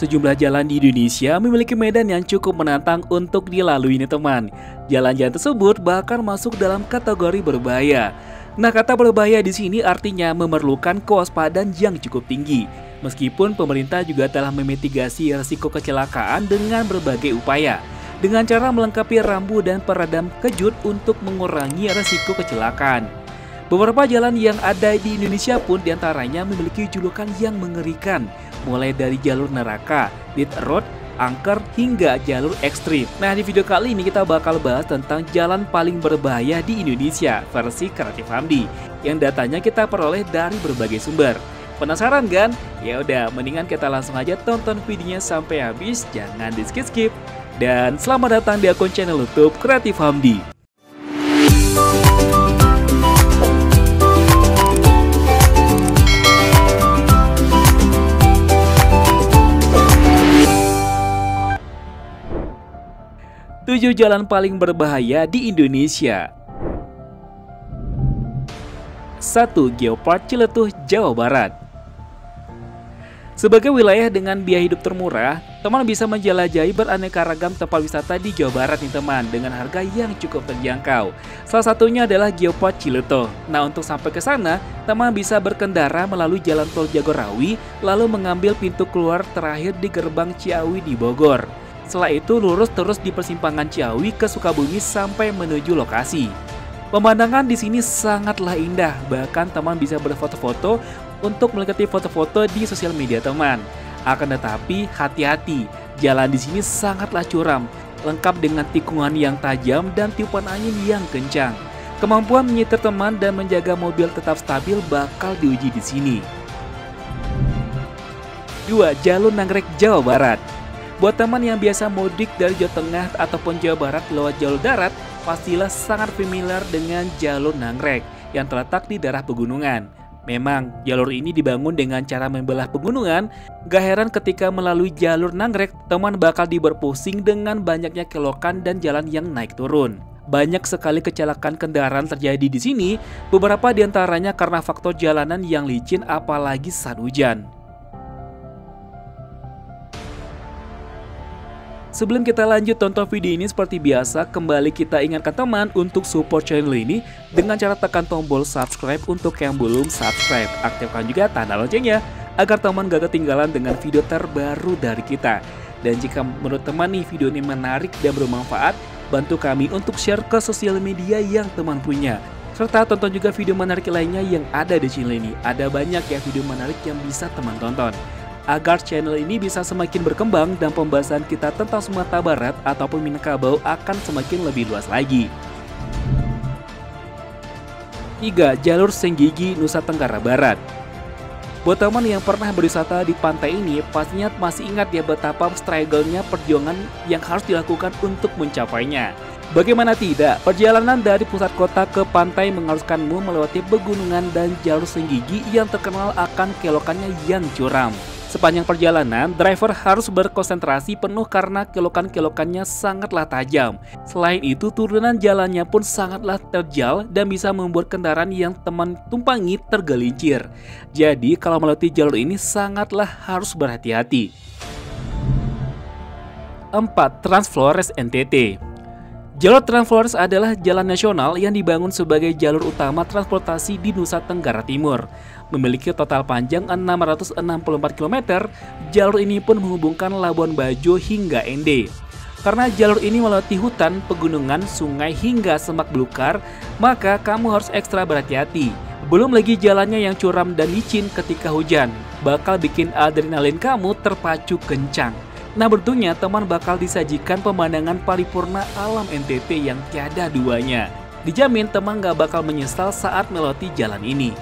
Sejumlah jalan di Indonesia memiliki medan yang cukup menantang untuk dilalui nih teman. Jalan-jalan tersebut bahkan masuk dalam kategori berbahaya. Nah, kata berbahaya di sini artinya memerlukan kewaspadaan yang cukup tinggi. Meskipun pemerintah juga telah memitigasi risiko kecelakaan dengan berbagai upaya, dengan cara melengkapi rambu dan peredam kejut untuk mengurangi risiko kecelakaan. Beberapa jalan yang ada di Indonesia pun diantaranya memiliki julukan yang mengerikan, mulai dari jalur neraka, death road, angker, hingga jalur ekstrim. Nah, di video kali ini kita bakal bahas tentang jalan paling berbahaya di Indonesia versi Kreatif Hamdi, yang datanya kita peroleh dari berbagai sumber. Penasaran kan? Ya udah, mendingan kita langsung aja tonton videonya sampai habis, jangan di skip-skip. Dan selamat datang di akun channel YouTube Kreatif Hamdi. Tujuh jalan paling berbahaya di Indonesia. 1. Geopark Ciletuh, Jawa Barat. Sebagai wilayah dengan biaya hidup termurah, teman bisa menjelajahi beraneka ragam tempat wisata di Jawa Barat nih teman, dengan harga yang cukup terjangkau. Salah satunya adalah Geopark Ciletuh. Nah, untuk sampai ke sana, teman bisa berkendara melalui jalan tol Jagorawi, lalu mengambil pintu keluar terakhir di gerbang Ciawi di Bogor. Setelah itu lurus terus di persimpangan Ciawi ke Sukabumi sampai menuju lokasi. Pemandangan di sini sangatlah indah, bahkan teman bisa berfoto-foto untuk menikmati foto-foto di sosial media teman. Akan tetapi hati-hati, jalan di sini sangatlah curam, lengkap dengan tikungan yang tajam dan tiupan angin yang kencang. Kemampuan menyetir teman dan menjaga mobil tetap stabil bakal diuji di sini. 2. Jalur Nagrek, Jawa Barat. Buat teman yang biasa mudik dari Jawa Tengah ataupun Jawa Barat lewat jalur darat, pastilah sangat familiar dengan jalur Nagrek yang terletak di daerah pegunungan. Memang, jalur ini dibangun dengan cara membelah pegunungan. Gak heran ketika melalui jalur Nagrek, teman bakal diberpusing dengan banyaknya kelokan dan jalan yang naik turun. Banyak sekali kecelakaan kendaraan terjadi di sini, beberapa diantaranya karena faktor jalanan yang licin apalagi saat hujan. Sebelum kita lanjut tonton video ini, seperti biasa kembali kita ingatkan teman untuk support channel ini dengan cara tekan tombol subscribe untuk yang belum subscribe. Aktifkan juga tanda loncengnya agar teman gak ketinggalan dengan video terbaru dari kita. Dan jika menurut teman nih video ini menarik dan bermanfaat, bantu kami untuk share ke sosial media yang teman punya. Serta tonton juga video menarik lainnya yang ada di channel ini. Ada banyak ya video menarik yang bisa teman tonton, agar channel ini bisa semakin berkembang dan pembahasan kita tentang Sumatera Barat ataupun Minangkabau akan semakin lebih luas lagi. 3. Jalur Senggigi, Nusa Tenggara Barat. Buat teman yang pernah berwisata di pantai ini, pastinya masih ingat ya betapa struggle-nya perjuangan yang harus dilakukan untuk mencapainya. Bagaimana tidak, perjalanan dari pusat kota ke pantai mengharuskanmu melewati pegunungan dan jalur Senggigi yang terkenal akan kelokannya yang curam. Sepanjang perjalanan, driver harus berkonsentrasi penuh karena kelokan-kelokannya sangatlah tajam. Selain itu, turunan jalannya pun sangatlah terjal dan bisa membuat kendaraan yang teman tumpangi tergelincir. Jadi, kalau melewati jalur ini sangatlah harus berhati-hati. 4. Trans Flores NTT. Jalur Trans Flores adalah jalan nasional yang dibangun sebagai jalur utama transportasi di Nusa Tenggara Timur. Memiliki total panjang 664 km, jalur ini pun menghubungkan Labuan Bajo hingga Ende. Karena jalur ini melewati hutan, pegunungan, sungai hingga semak belukar, maka kamu harus ekstra berhati-hati. Belum lagi jalannya yang curam dan licin ketika hujan, bakal bikin adrenalin kamu terpacu kencang. Nah, beruntungnya teman bakal disajikan pemandangan paripurna alam NTT yang tiada duanya. Dijamin teman gak bakal menyesal saat melewati jalan ini.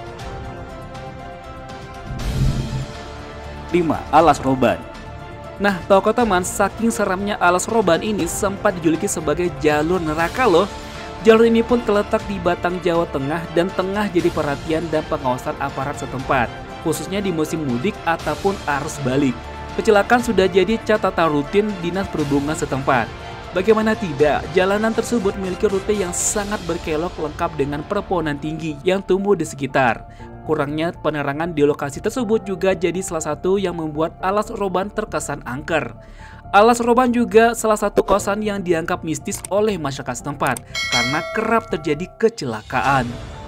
5. Alas Roban. Nah, tahukah teman, saking seramnya Alas Roban ini sempat dijuluki sebagai jalur neraka loh. Jalur ini pun terletak di Batang, Jawa Tengah dan tengah jadi perhatian dan pengawasan aparat setempat, khususnya di musim mudik ataupun arus balik. Kecelakaan sudah jadi catatan rutin Dinas Perhubungan setempat. Bagaimana tidak, jalanan tersebut memiliki rute yang sangat berkelok lengkap dengan pepohonan tinggi yang tumbuh di sekitar. Kurangnya penerangan di lokasi tersebut juga jadi salah satu yang membuat Alas Roban terkesan angker. Alas Roban juga salah satu kawasan yang dianggap mistis oleh masyarakat setempat karena kerap terjadi kecelakaan.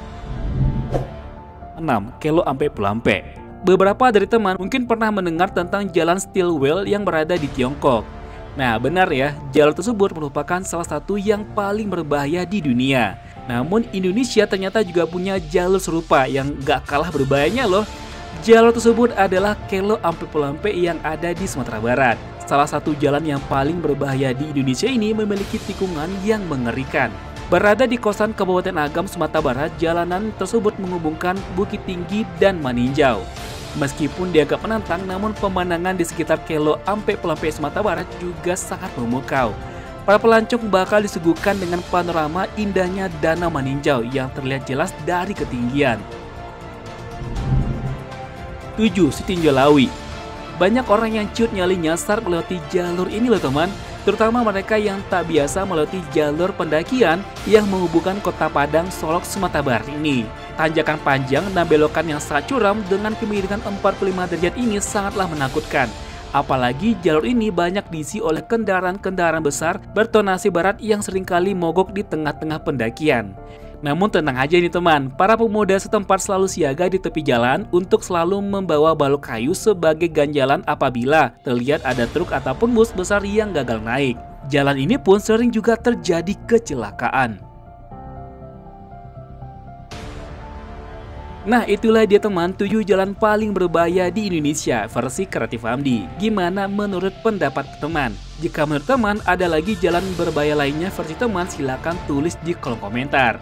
6. Kelo Ampe Pulampe. Beberapa dari teman mungkin pernah mendengar tentang Jalan Stilwell yang berada di Tiongkok. Nah, benar ya, jalur tersebut merupakan salah satu yang paling berbahaya di dunia. Namun Indonesia ternyata juga punya jalur serupa yang gak kalah berbahayanya loh. Jalur tersebut adalah Kelo Ampe Pulampe yang ada di Sumatera Barat. Salah satu jalan yang paling berbahaya di Indonesia ini memiliki tikungan yang mengerikan. Berada di kawasan Kabupaten Agam, Sumatera Barat, jalanan tersebut menghubungkan Bukit Tinggi dan Maninjau. Meskipun dianggap menantang, namun pemandangan di sekitar Kelo Ampe Pulampe Sumatera Barat juga sangat memukau. Para pelancong bakal disuguhkan dengan panorama indahnya Danau Maninjau yang terlihat jelas dari ketinggian. 7. Sitinjau Lawi. Banyak orang yang ciut nyali nyasar melewati jalur ini loh teman, terutama mereka yang tak biasa melewati jalur pendakian yang menghubungkan Kota Padang, Solok, Sumatera Barat ini. Tanjakan panjang dan belokan yang sangat curam dengan kemiringan 45 derajat ini sangatlah menakutkan. Apalagi jalur ini banyak diisi oleh kendaraan-kendaraan besar bertonasi barat yang seringkali mogok di tengah-tengah pendakian. Namun tenang aja nih teman, para pemuda setempat selalu siaga di tepi jalan untuk selalu membawa balok kayu sebagai ganjalan apabila terlihat ada truk ataupun bus besar yang gagal naik. Jalan ini pun sering juga terjadi kecelakaan. Nah, itulah dia teman 7 jalan paling berbahaya di Indonesia versi Kreatif Hamdi. Gimana menurut pendapat teman? Jika menurut teman ada lagi jalan berbahaya lainnya versi teman, silakan tulis di kolom komentar.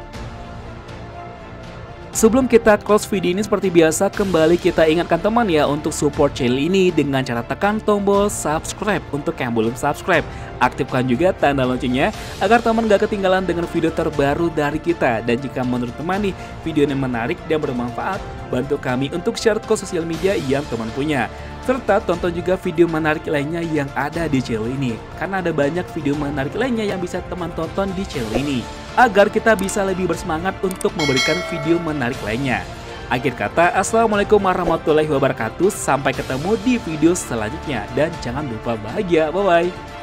Sebelum kita close video ini, seperti biasa kembali kita ingatkan teman ya untuk support channel ini dengan cara tekan tombol subscribe untuk yang belum subscribe. Aktifkan juga tanda loncengnya agar teman gak ketinggalan dengan video terbaru dari kita. Dan jika menurut teman nih video ini menarik dan bermanfaat, bantu kami untuk share ke sosial media yang teman punya. Serta tonton juga video menarik lainnya yang ada di channel ini, karena ada banyak video menarik lainnya yang bisa teman tonton di channel ini, agar kita bisa lebih bersemangat untuk memberikan video menarik lainnya. Akhir kata, assalamualaikum warahmatullahi wabarakatuh. Sampai ketemu di video selanjutnya. Dan jangan lupa bahagia. Bye-bye.